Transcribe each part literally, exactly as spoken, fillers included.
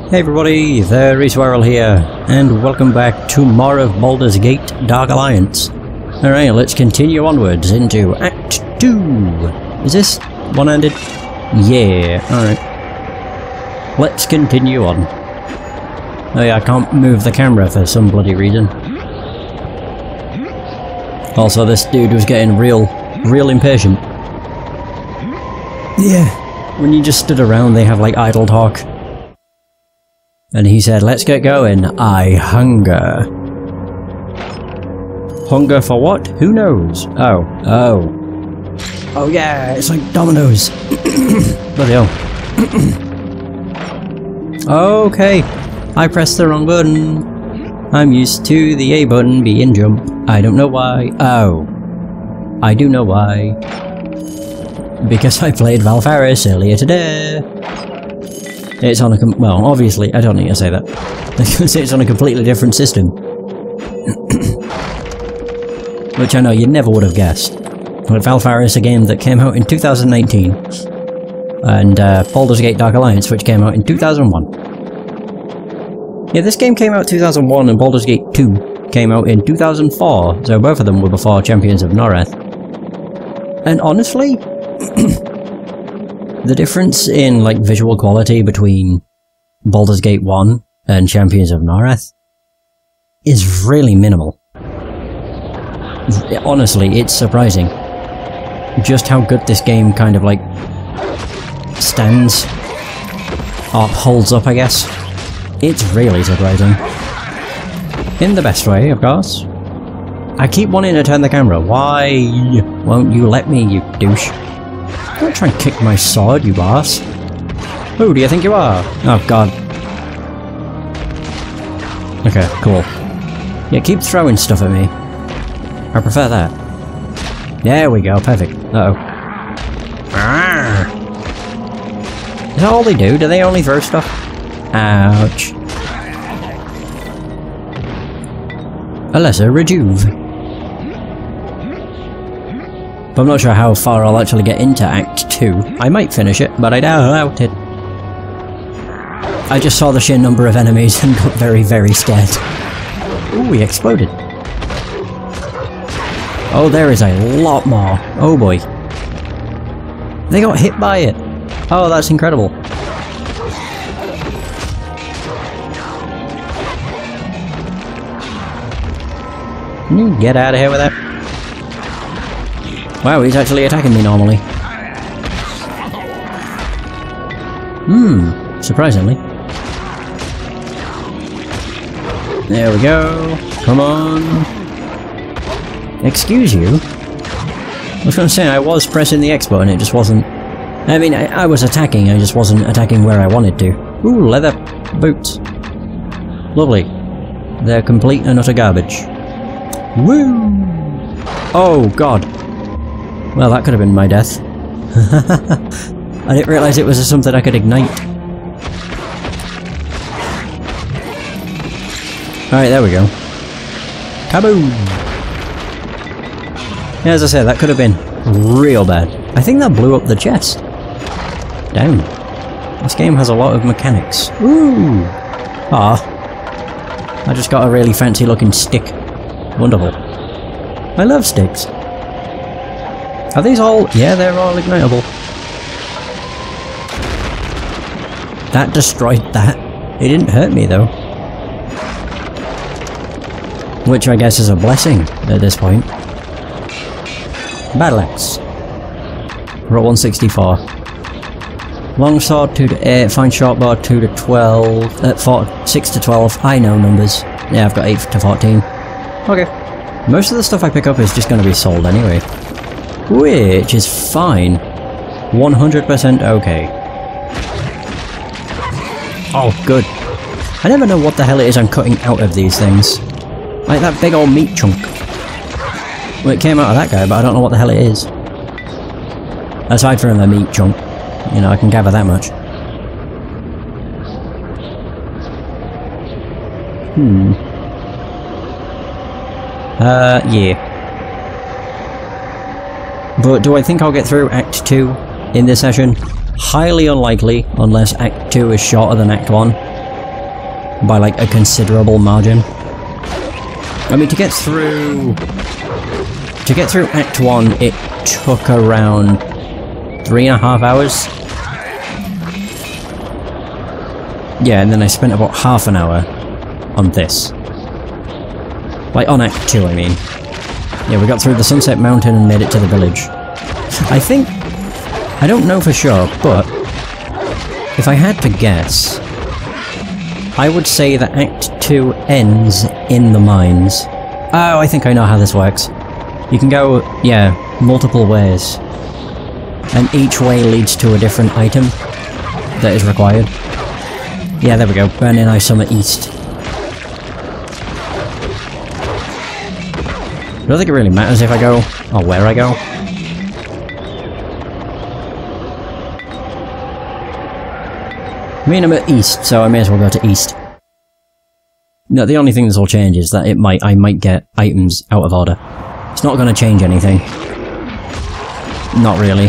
Hey everybody, there is Warrel here, and welcome back to more of Baldur's Gate Dark Alliance. Alright, let's continue onwards into Act two. Is this one-handed? Yeah, alright. Let's continue on. Oh yeah, I can't move the camera for some bloody reason. Also, this dude was getting real, real impatient. Yeah, when you just stood around they have like idle talk. And he said, let's get going, I hunger. Hunger for what? Who knows? Oh, oh. Oh yeah, it's like dominoes. Bloody hell. Okay, I pressed the wrong button. I'm used to the A button being jump. I don't know why. Oh. I do know why. Because I played Valfaris earlier today. It's on a com- well, obviously, I don't need to say that. Because it's on a completely different system. Which I know you never would have guessed. But Valfaris, a game that came out in two thousand nineteen. And uh, Baldur's Gate Dark Alliance, which came out in two thousand one. Yeah, this game came out in two thousand one and Baldur's Gate two came out in two thousand four, so both of them were before Champions of Norrath. And honestly, the difference in like visual quality between Baldur's Gate one and Champions of Norrath is really minimal. Honestly, it's surprising just how good this game kind of like stands, or holds up, I guess. It's really surprising. In the best way, of course. I keep wanting to turn the camera. Why won't you let me, you douche? Don't try and kick my sword, you ass. Who do you think you are? Oh god. Okay, cool. Yeah, keep throwing stuff at me. I prefer that. There we go, perfect. Uh-oh. Is that all they do? Do they only throw stuff? Ouch. A lesser rejuve. But I'm not sure how far I'll actually get into Act two. I might finish it, but I doubt it. I just saw the sheer number of enemies and got very, very scared. Ooh, he exploded. Oh, there is a lot more. Oh boy. They got hit by it. Oh, that's incredible. Can you get out of here with that? Wow, he's actually attacking me normally. Hmm, surprisingly. There we go. Come on. Excuse you? I was going to say, I was pressing the X button, it just wasn't... I mean, I, I was attacking, I just wasn't attacking where I wanted to. Ooh, leather boots. Lovely. They're complete and utter garbage. Woo! Oh, God. Well, that could have been my death. I didn't realise it was something I could ignite. Alright, there we go. Kaboom! Yeah, as I said, that could have been real bad. I think that blew up the chest. Damn. This game has a lot of mechanics. Ooh! Ah. I just got a really fancy looking stick. Wonderful. I love sticks. Are these all... yeah, they're all ignitable. That destroyed that. It didn't hurt me, though. Which I guess is a blessing at this point. Battle axe. We're at one sixty-four. Longsword two to eight, fine shortbow two to twelve, uh, four, six to twelve. I know numbers. Yeah, I've got eight to fourteen. Okay. Most of the stuff I pick up is just going to be sold anyway. Which is fine. one hundred percent okay. Oh, good. I never know what the hell it is I'm cutting out of these things. Like that big old meat chunk. Well, it came out of that guy, but I don't know what the hell it is. Aside from the meat chunk. You know, I can gather that much. Hmm. Uh, yeah. But do I think I'll get through Act two in this session? Highly unlikely, unless Act two is shorter than Act one. by like a considerable margin. I mean, to get through... To get through Act one, it took around three and a half hours. Yeah, and then I spent about half an hour on this. Like, on Act two, I mean. Yeah, we got through the Sunset Mountain and made it to the village. I think... I don't know for sure, but... if I had to guess... I would say that Act two ends in the mines. Oh, I think I know how this works. You can go, yeah, multiple ways. And each way leads to a different item that is required. Yeah, there we go. Burning Eye Summit East. I don't think it really matters if I go, or where I go. I mean, I'm at East, so I may as well go to East. No, the only thing this will change is that it might, I might get items out of order. It's not going to change anything. Not really.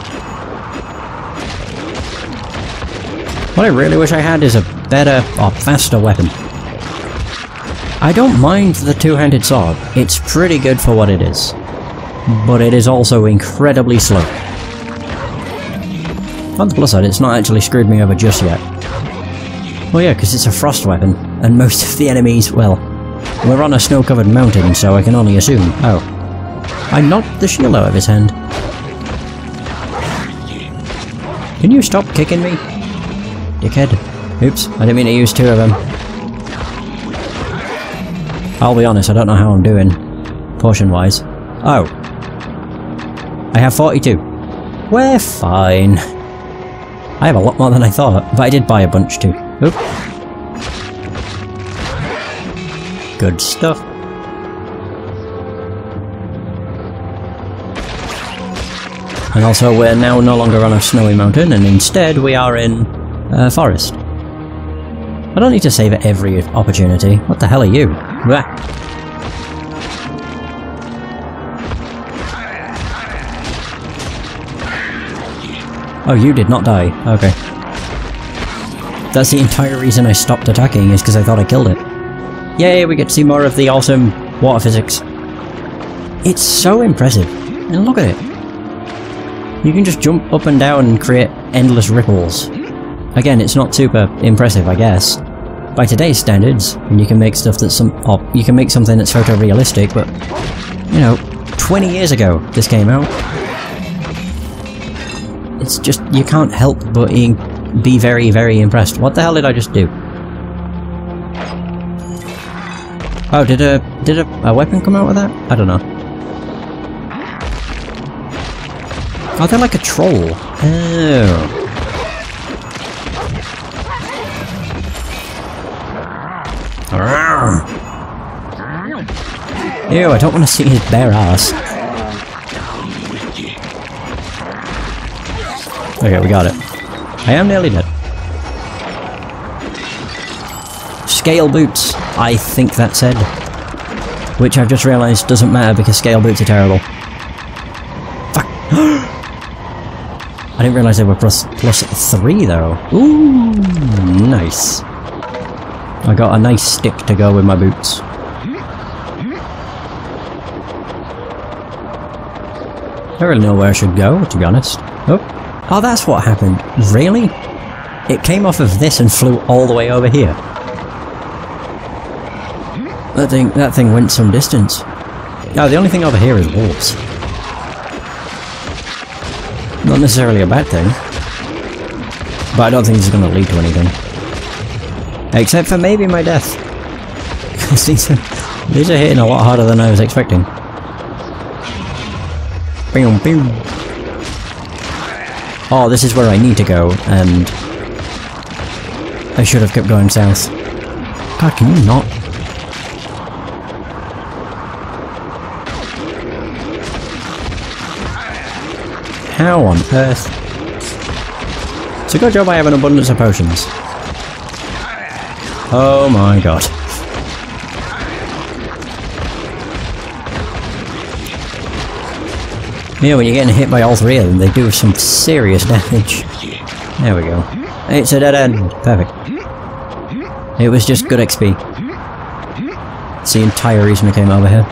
What I really wish I had is a better, or faster weapon. I don't mind the two-handed sword. It's pretty good for what it is. But it is also incredibly slow. On the plus side, it's not actually screwed me over just yet. Well yeah, because it's a frost weapon, and most of the enemies, well, we're on a snow-covered mountain, so I can only assume. Oh. I knocked the shield out of his hand. Can you stop kicking me? Dickhead. Oops, I didn't mean to use two of them. I'll be honest, I don't know how I'm doing, potion-wise. Oh. I have forty-two. We're fine. I have a lot more than I thought, but I did buy a bunch too. Oop. Good stuff. And also we're now no longer on a snowy mountain, and instead we are in a forest. I don't need to save at every opportunity. What the hell are you? Blah. Oh, you did not die. Okay. That's the entire reason I stopped attacking, is because I thought I killed it. Yay, we get to see more of the awesome water physics. It's so impressive. And look at it. You can just jump up and down and create endless ripples. Again, it's not super impressive, I guess. By today's standards, and you can make stuff that's some- or you can make something that's photorealistic, but, you know, twenty years ago this came out. It's just, you can't help but be very, very impressed. What the hell did I just do? Oh, did a, did a, a weapon come out of that? I don't know. Oh, they're like a troll. Oh. Ew, I don't want to see his bare ass. Okay, we got it. I am nearly dead. Scale boots, I think that said. Which I've just realised doesn't matter because scale boots are terrible. Fuck! I didn't realise they were plus, plus three though. Ooh, nice. I got a nice stick to go with my boots. I don't really know where I should go, to be honest. Oh. Oh, that's what happened. Really? It came off of this and flew all the way over here. That thing, that thing went some distance. Oh, the only thing over here is wolves. Not necessarily a bad thing. But I don't think this is going to lead to anything. Except for maybe my death. Because these are, these are hitting a lot harder than I was expecting. Boom, boom. Oh, this is where I need to go, and I should have kept going south. God, can you not? How on earth? It's a good job I have an abundance of potions. Oh my god. Yeah, when you're getting hit by all three of them, they do some serious damage. There we go. It's a dead end. Perfect. It was just good X P. It's the entire reason I came over here.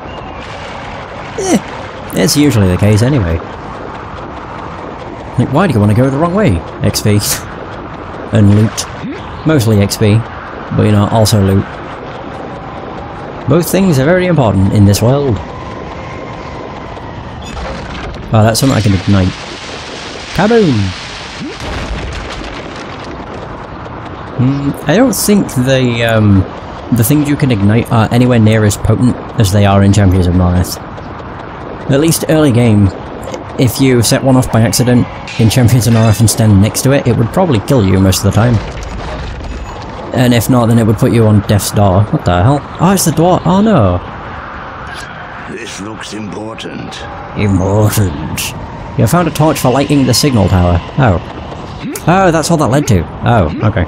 Eh, it's usually the case anyway. Like, why do you want to go the wrong way? X P. And loot. Mostly X P, but you know, also loot. Both things are very important in this world. Oh, that's something I can ignite. Kaboom! Mm, I don't think the, um, the things you can ignite are anywhere near as potent as they are in Champions of Norrath. At least early game, if you set one off by accident in Champions of Norrath and stand next to it, it would probably kill you most of the time. And if not, then it would put you on death's door. What the hell? Oh, it's the door. Oh no. This looks important. Important. You found a torch for lighting the signal tower. Oh. Oh, that's all that led to. Oh, okay.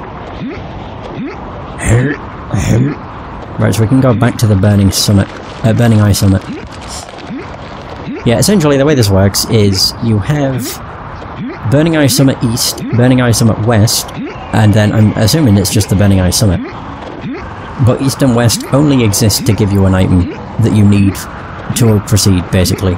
Right, so we can go back to the Burning Summit. Uh, Burning Eye Summit. Yeah, essentially the way this works is you have Burning Eye Summit East, Burning Eye Summit West, and then I'm assuming it's just the Burning Eye Summit. But East and West only exist to give you an item that you need to proceed, basically.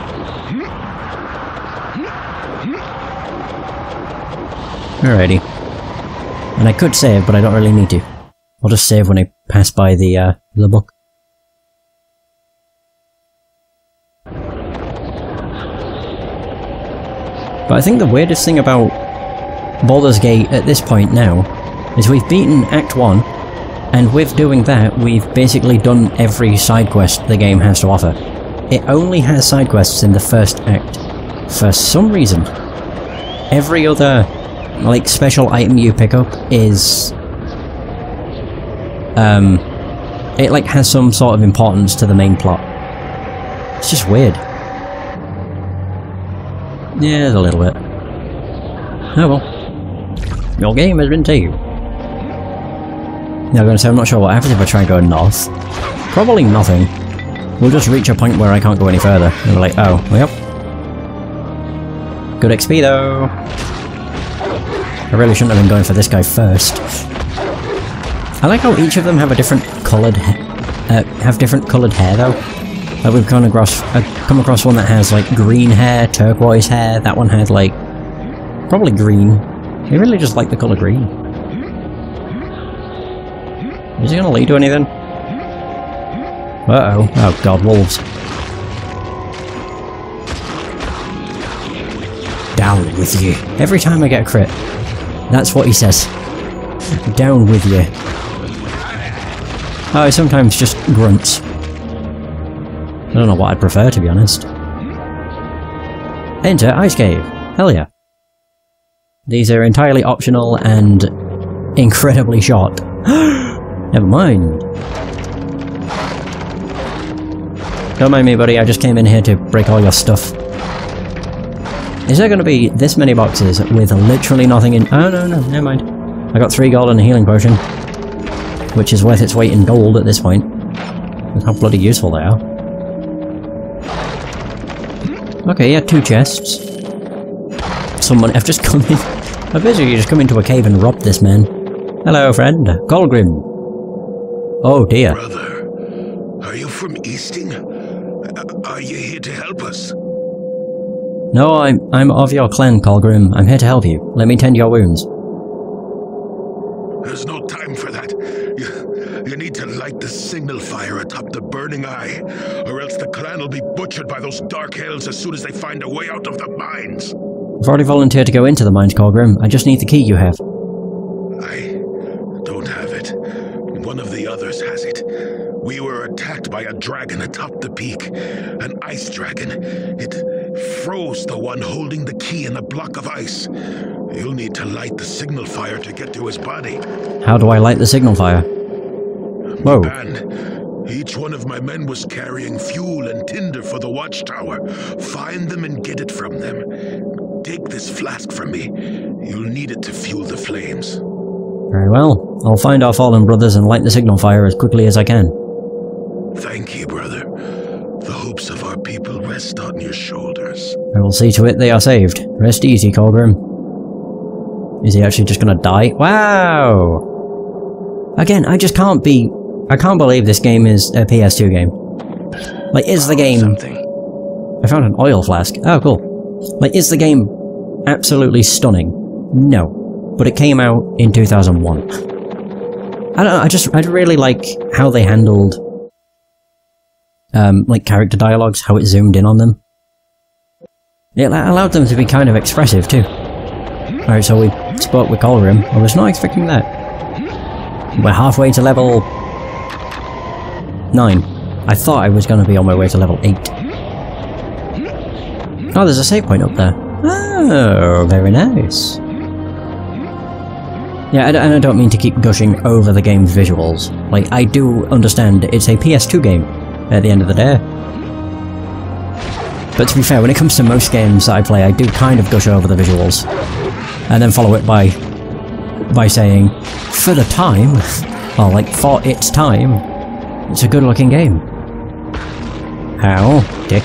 Alrighty. And I could save, but I don't really need to. I'll just save when I pass by the, uh, the book. But I think the weirdest thing about Baldur's Gate at this point now is we've beaten Act one, and with doing that, we've basically done every side quest the game has to offer. It only has side quests in the first act. For some reason, every other, like, special item you pick up is... Um... It, like, has some sort of importance to the main plot. It's just weird. Yeah, a little bit. Oh well. Your game has been saved. Now I'm going to say I'm not sure what happens if I try and go north. Probably nothing. We'll just reach a point where I can't go any further. And we're like, oh, well. Good X P though. I really shouldn't have been going for this guy first. I like how each of them have a different coloured uh, have different coloured hair though. Like we've come across, uh, come across one that has like green hair, turquoise hair. That one had like probably green. I really just like the colour green. Is he gonna lead to anything? Uh oh! Oh god, wolves! Down with you! Every time I get a crit, that's what he says. Down with you. Oh, sometimes just grunts. I don't know what I'd prefer, to be honest. Enter Ice Cave. Hell yeah. These are entirely optional and incredibly short. Never mind. Don't mind me, buddy. I just came in here to break all your stuff. Is there going to be this many boxes with literally nothing in... Oh, no, no. Never mind. I got three gold and a healing potion. Which is worth its weight in gold at this point. That's how bloody useful they are. Okay, yeah, two chests. Someone, I've just come in. I've basically just come into a cave and robbed this man. Hello, friend. Colgrim. Oh, dear. Brother, are you from Easting? Are you here to help us? No, I'm I'm of your clan, Colgrim. I'm here to help you. Let me tend your wounds. There's no time for that. You, you need to light the signal fire atop the Burning Eye, or else the clan will be butchered by those dark hells as soon as they find a way out of the mines. I've already volunteered to go into the mines, Colgrim. I just need the key you have. I don't have it. One of the others has it. We were attacked by a dragon atop the peak. An ice dragon. It froze the one holding the key in a block of ice. You'll need to light the signal fire to get to his body. How do I light the signal fire? Whoa. Man, each one of my men was carrying fuel and tinder for the watchtower. Find them and get it from them. Take this flask from me. You'll need it to fuel the flames. Very well. I'll find our fallen brothers and light the signal fire as quickly as I can. Thank you, brother. The hopes of our people rest on your shoulders. I will see to it they are saved. Rest easy, Colgrim. Is he actually just gonna die? Wow! Again, I just can't be... I can't believe this game is a P S two game. Like, is the game... Something. I found an oil flask. Oh, cool. Like, is the game absolutely stunning? No. But it came out in two thousand one. I don't know, I just... I really like how they handled... Um, like, character dialogues, how it zoomed in on them. It allowed them to be kind of expressive, too. Alright, so we spoke with Colgrim. I was not expecting that. We're halfway to level... nine. I thought I was going to be on my way to level eight. Oh, there's a save point up there. Oh, very nice. Yeah, and I don't mean to keep gushing over the game's visuals. Like, I do understand it's a P S two game at the end of the day. But to be fair, when it comes to most games that I play, I do kind of gush over the visuals. And then follow it by... by saying, for the time, or like, for its time, it's a good looking game. How, dick?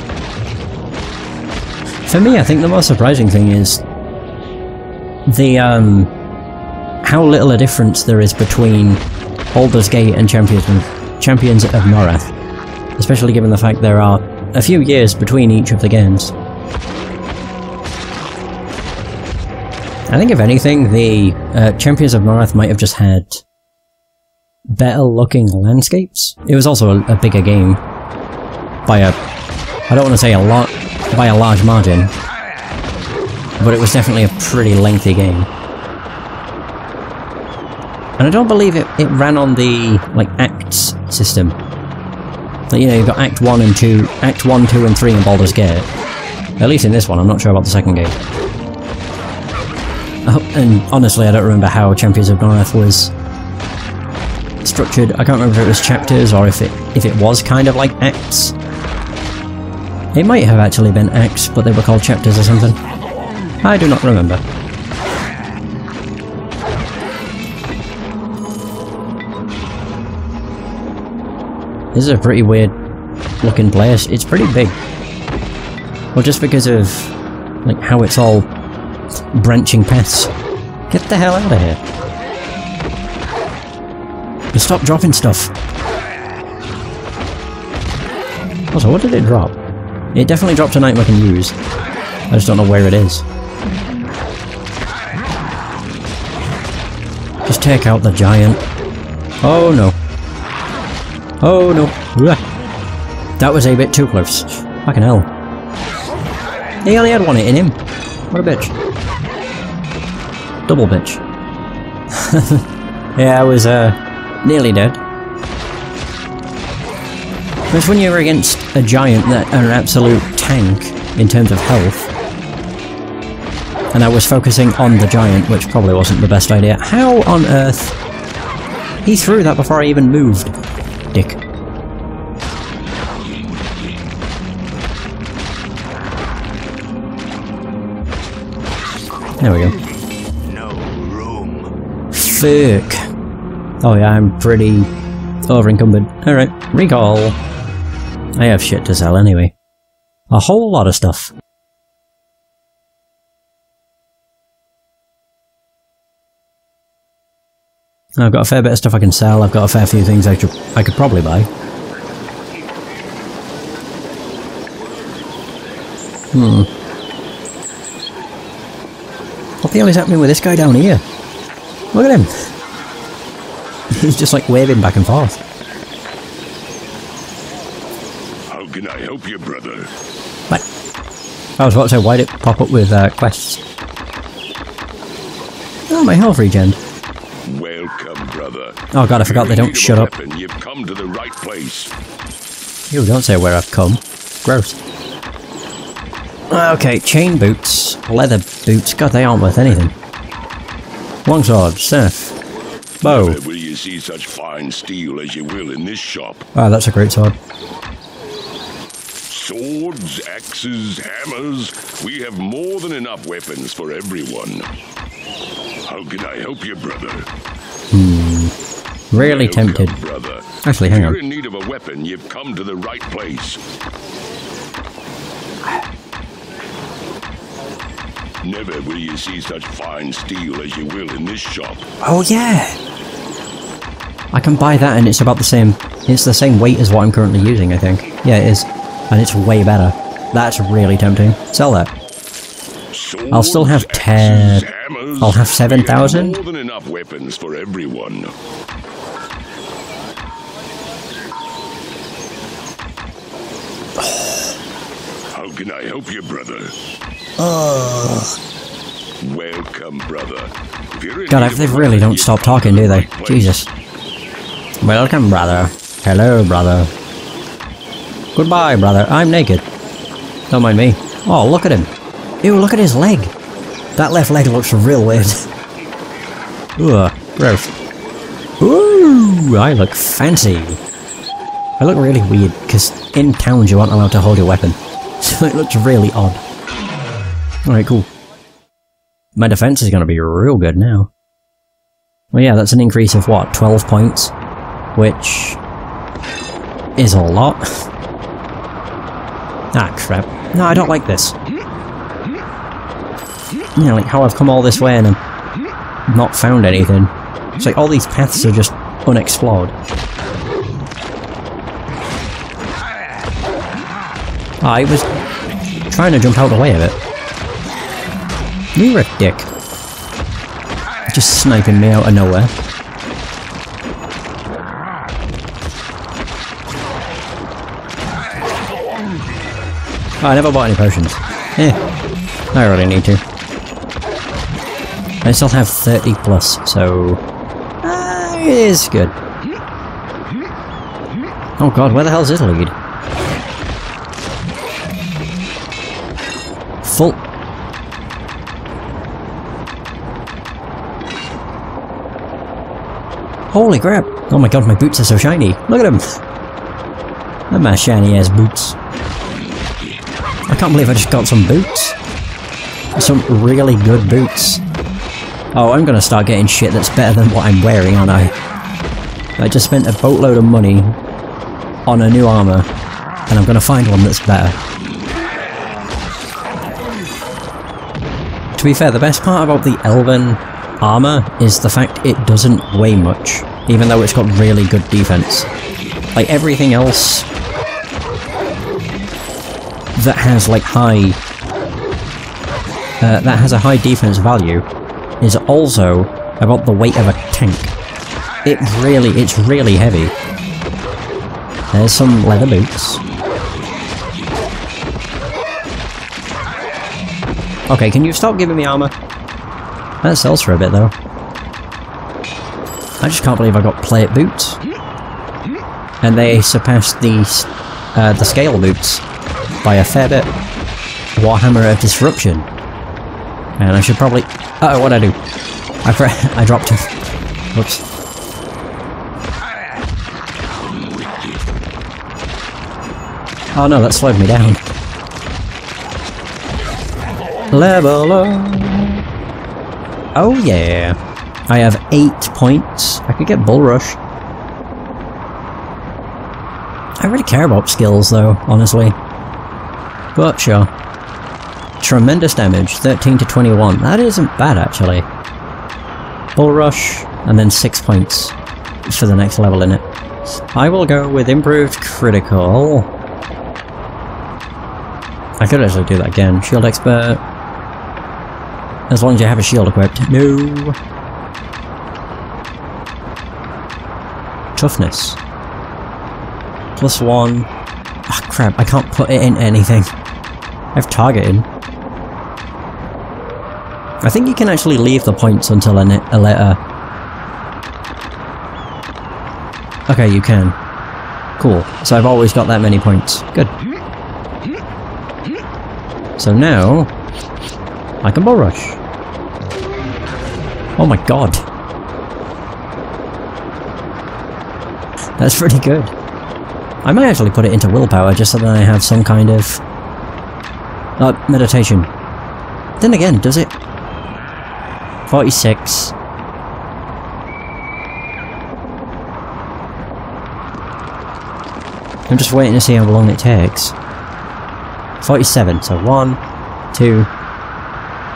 For me, I think the most surprising thing is the, um, how little a difference there is between Baldur's Gate and Champions, Champions of Norrath. Especially given the fact there are a few years between each of the games. I think if anything, the uh, Champions of Norrath might have just had better looking landscapes. It was also a, a bigger game by a, I don't want to say a lot, by a large margin, but it was definitely a pretty lengthy game. And I don't believe it, it ran on the, like, acts system. Like, you know, you've got Act one and two, Act one, two and three in Baldur's Gate. At least in this one, I'm not sure about the second game. Oh, and honestly, I don't remember how Champions of Norrath was structured. I can't remember if it was chapters or if it if it was kind of like acts. It might have actually been acts, but they were called chapters or something. I do not remember. This is a pretty weird looking place. It's pretty big. Well, just because of like how it's all branching paths. Get the hell out of here. Just stop dropping stuff. Also, what did it drop? It definitely dropped an item I can use. I just don't know where it is. Just take out the giant. Oh no. Oh no. That was a bit too close. Fucking hell. He only had one hit in him. What a bitch. Double bitch. Yeah, I was, uh, nearly dead. That's when you're against a giant that are an absolute tank in terms of health. And I was focusing on the giant, which probably wasn't the best idea. How on earth? He threw that before I even moved. Dick. There we go. No room. Fuck. Oh yeah, I'm pretty over-encumbered. Alright, recall. I have shit to sell anyway. A whole lot of stuff. I've got a fair bit of stuff I can sell, I've got a fair few things I could, I could probably buy. Hmm. What the hell is happening with this guy down here? Look at him! He's just like waving back and forth. How can I help you, brother? What? I was about to say, why did it pop up with uh, quests? Oh, my health regen. Welcome, brother. Oh god, I forgot they don't shut up. You've come to the right place. You don't say where I've come. Gross. Okay, chain boots, leather boots. God, they aren't worth anything. Longsword, staff, bow. Never will you see such fine steel as you will in this shop. Ah, oh, that's a great sword. Swords, axes, hammers. We have more than enough weapons for everyone. How can I help you, brother? Hmm. Really Welcome, tempted. brother. Actually, if hang you're on. in need of a weapon, you've come to the right place. Never will you see such fine steel as you will in this shop. Oh yeah! I can buy that and it's about the same... It's the same weight as what I'm currently using, I think. Yeah, it is. And it's way better. That's really tempting. Sell that. I'll still have ten... I'll have seven thousand? More than enough weapons for everyone. How can I help you, brother? Ugh. Welcome, brother. If you're in God, need if they of a really weapon, don't you stop come talking, to do the they? right place. Jesus. Welcome, brother. Hello, brother. Goodbye, brother. I'm naked. Don't mind me. Oh, look at him. Ew, look at his leg. That left leg looks real weird. Ugh, gross. Ooh, I look fancy. I look really weird, because in towns you aren't allowed to hold your weapon. So it looks really odd. Alright, cool. My defense is going to be real good now. Well, yeah, that's an increase of what, twelve points? Which is a lot. Ah, crap. No, I don't like this. Yeah, like how I've come all this way and I've not found anything. It's like all these paths are just unexplored. I was trying to jump out the way of it. You're a dick. Just sniping me out of nowhere. Oh, I never bought any potions. Eh, I really need to. I still have thirty plus, so... Uh, it is good. Oh god, where the hell's his lead? Full... Holy crap! Oh my god, my boots are so shiny! Look at them! Look at my shiny ass boots. I can't believe I just got some boots. Some really good boots. Oh, I'm gonna start getting shit that's better than what I'm wearing, aren't I? I just spent a boatload of money on a new armor, and I'm gonna find one that's better. To be fair, the best part about the Elven armor is the fact it doesn't weigh much, even though it's got really good defense. Like everything else that has like high uh, that has a high defense value is also about the weight of a tank. It really, it's really heavy. There's some leather boots. Okay, can you stop giving me armor? That sells for a bit though. I just can't believe I got plate boots. And they surpassed the, uh, the scale boots by a fair bit. Warhammer of Disruption. And I should probably... Uh oh, what'd I do? I, pre I dropped him. Whoops. Oh no, that slowed me down. Level up! Oh yeah! I have eight points. I could get Bull Rush. I really care about skills though, honestly. But sure. Tremendous damage, thirteen to twenty-one. That isn't bad actually. Bull Rush, and then six points for the next level in it. I will go with Improved Critical. I could actually do that again. Shield Expert. As long as you have a shield equipped. No. Toughness. Plus one. Ah, crap, I can't put it in anything. I have targeting. I think you can actually leave the points until a, a later. Okay, you can. Cool. So I've always got that many points. Good. So now... I can Bull Rush. Oh my god. That's pretty good. I might actually put it into willpower just so that I have some kind of... Uh, meditation. Then again, does it? forty-six. I'm just waiting to see how long it takes. forty-seven, so one, two...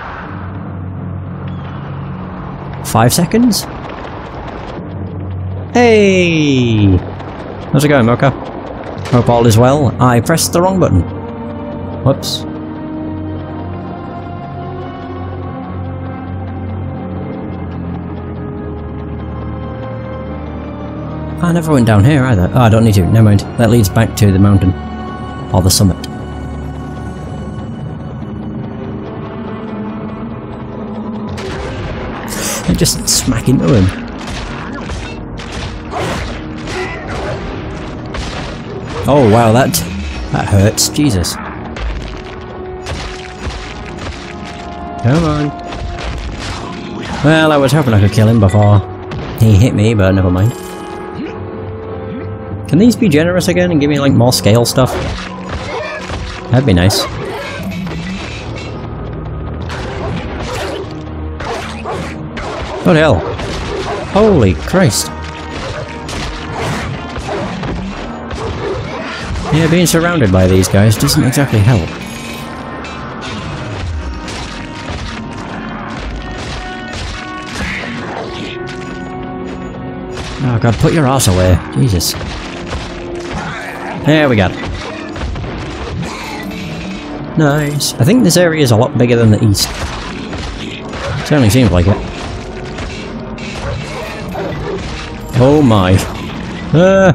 Five seconds? Hey! How's it going, Mocha? Hope all is well. I pressed the wrong button. Whoops. I never went down here either. Oh, I don't need to. Never mind. That leads back to the mountain. Or the summit. I just smack into him. Oh wow, that that hurts. Jesus. Come on. Well, I was hoping I could kill him before he hit me, but never mind. Can these be generous again and give me like more scale stuff? That'd be nice. What the hell? Holy Christ. Yeah, being surrounded by these guys doesn't exactly help. Oh god, put your ass away. Jesus. There we go. Nice. I think this area is a lot bigger than the east. Certainly seems like it. Oh my. Uh,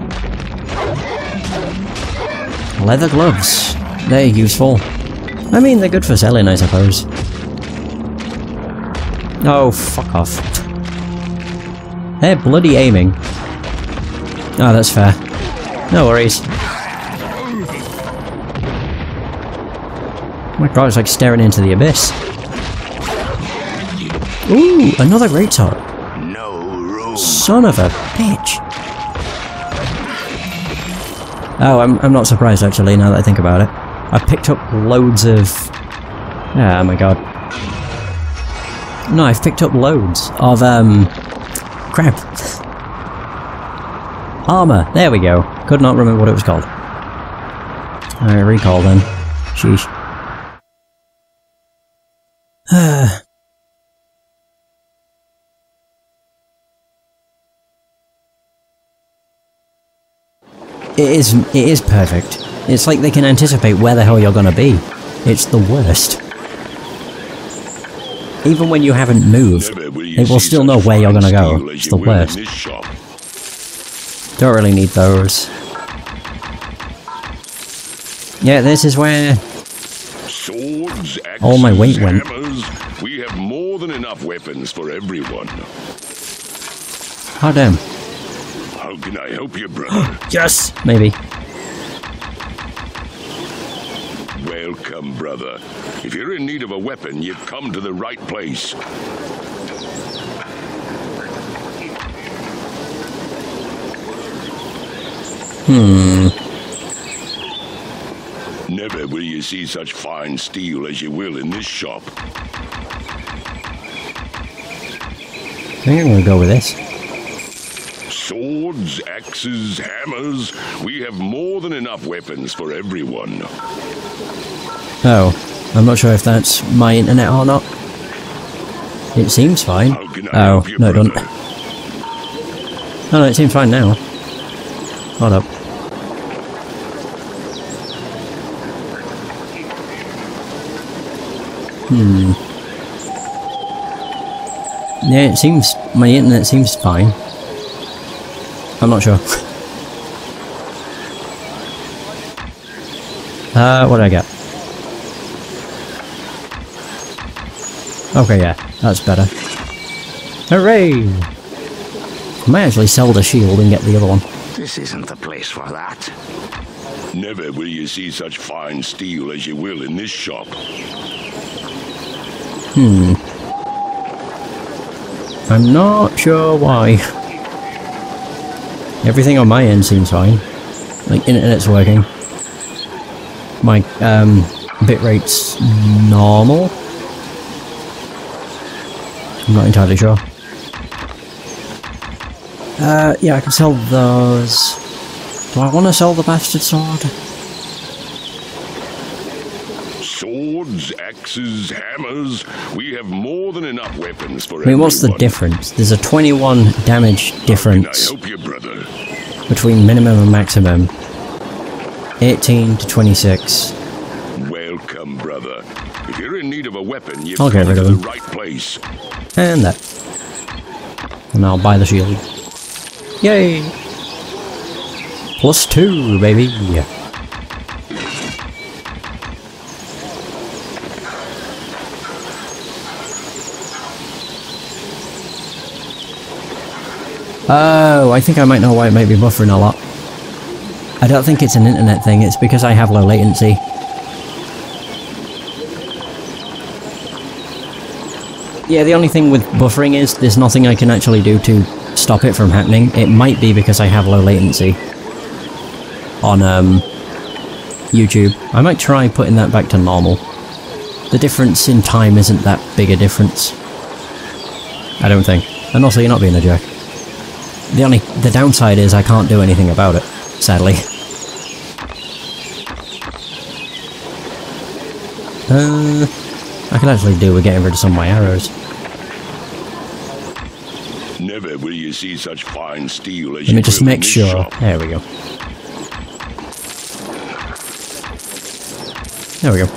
leather gloves. They're useful. I mean, they're good for selling, I suppose. Oh, fuck off. They're bloody aiming. Oh, that's fair. No worries. Oh my god, it's like staring into the abyss. Ooh, another greatsword. Son of a bitch! Oh, I'm, I'm not surprised actually, now that I think about it. I picked up loads of... Oh my god. No, I've picked up loads of, um... crap. Armour, there we go. Could not remember what it was called. Alright, recall then. Sheesh. It is, it is perfect. It's like they can anticipate where the hell you're gonna be. It's the worst. Even when you haven't moved, it will still know where you're gonna go. It's the worst. Don't really need those. Yeah, this is where Swords, axes, all my weight went. Hammers. We have more than enough weapons for everyone. Oh damn. How can I help you, brother? Yes! Maybe. Welcome, brother. If you're in need of a weapon, you've come to the right place. Hmm. Never will you see such fine steel as you will in this shop. I think I'm gonna go with this. Swords, axes, hammers. We have more than enough weapons for everyone. Oh, I'm not sure if that's my internet or not. It seems fine. How can I Oh, help you, no it doesn't. brother? Oh no, it seems fine now. Hold up. Hmm. Yeah, it seems... my internet seems fine. I'm not sure. uh, what did I get? Okay, yeah, that's better. Hooray! I might actually sell the shield and get the other one. This isn't the place for that. Never will you see such fine steel as you will in this shop. Hmm. I'm not sure why. Everything on my end seems fine. Like, internet's working. My, um, bitrate's normal. I'm not entirely sure. Uh, yeah, I can sell those. Do I want to sell the bastard sword? Swords, axes, hammers. We have more than enough weapons for I mean, what's the everyone. difference? There's a twenty-one damage Can I difference help you, brother? between minimum and maximum. eighteen to twenty-six. Welcome, brother. If you're in need of a weapon, you've I'll get come rid to of the them. right place. And that. And I'll buy the shield. Yay! Plus two, baby! Oh, I think I might know why it might be buffering a lot. I don't think it's an internet thing, it's because I have low latency. Yeah, the only thing with buffering is there's nothing I can actually do to stop it from happening. It might be because I have low latency on um, YouTube. I might try putting that back to normal. The difference in time isn't that big a difference. I don't think. And also, you're not being a jerk. The only the downside is I can't do anything about it, sadly. Uh, I could actually do with getting rid of some of my arrows. Never will you see such fine steel as Let you me just will in make this sure. shop. There we go. There we go.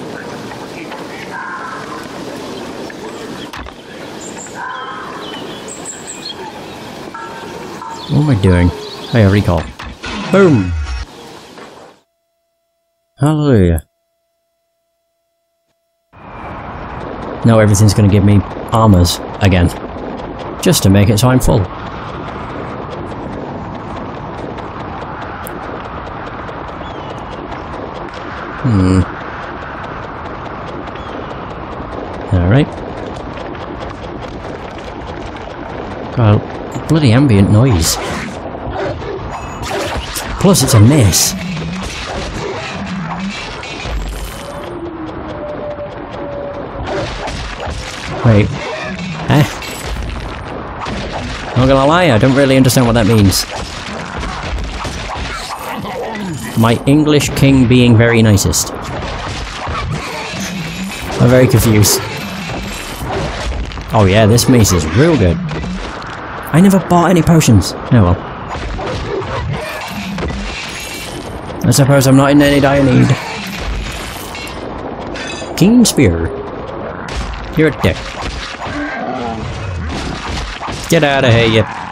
What am I doing? Oh yeah, recall. Boom! Hallelujah. Now everything's gonna give me armors again. Just to make it so I'm full. Hmm. Alright. God, bloody ambient noise. Plus it's a miss. Wait. Eh? Not gonna lie, I don't really understand what that means. My English king being very nicest. I'm very confused. Oh yeah, this mace is real good. I never bought any potions. Oh well. I suppose I'm not in any dire need. Keen Spear. You're a dick. Get out of here, you